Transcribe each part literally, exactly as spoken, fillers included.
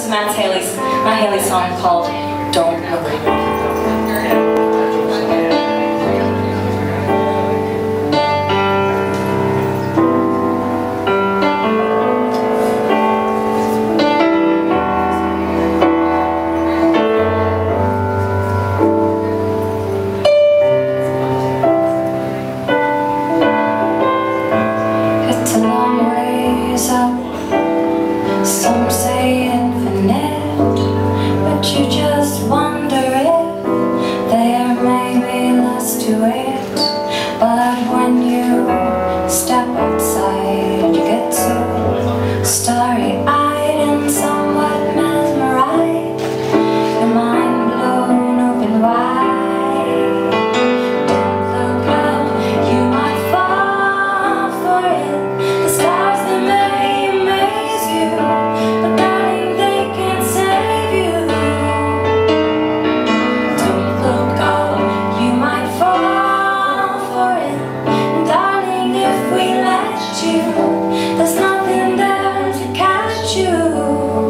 to Matt Haley's, Matt Haley's song called Don't Look. Some say infinite, but you just wonder if there may be less to it. But when you step outside, you get so starry-eyed and somewhat mesmerized, your mind blown open wide. Don't look up, you might fall for it. The stars that may amaze you, but darling, they can't save you. Don't look up, you might fall for it. And darling, if we let you, there's nothing there to catch you.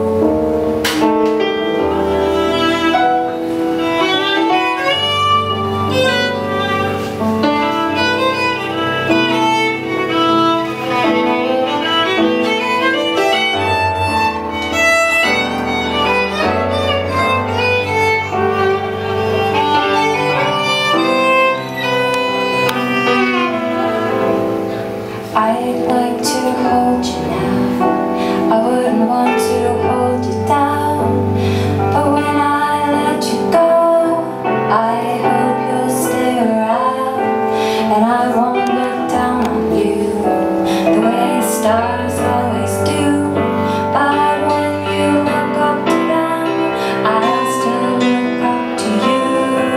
I'd like to hold you now, I wouldn't want to hold you down, but when I let you go, I hope you'll stay around, and I won't look down on you the way stars always do, but when you look up to them, I'll still look up to you.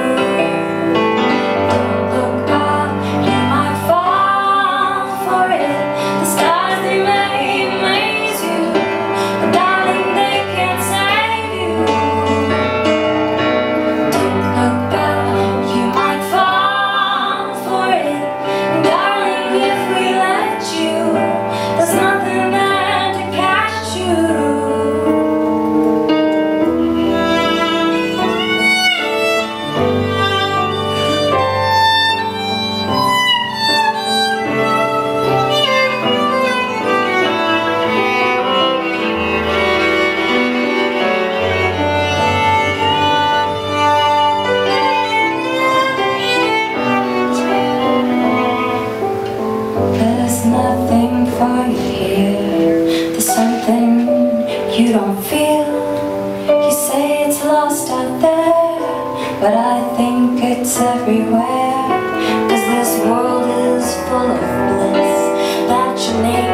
Don't look up, you might fall for it. The stars, they may amaze you, but darling, they can't save you. Don't look up, you might fall for it. And darling, if we let you, there's nothing there to catch you. There's nothing for you here. There's something you don't feel. You say it's lost out there, but I think it's everywhere. 'Cause this world is full of bliss that you need.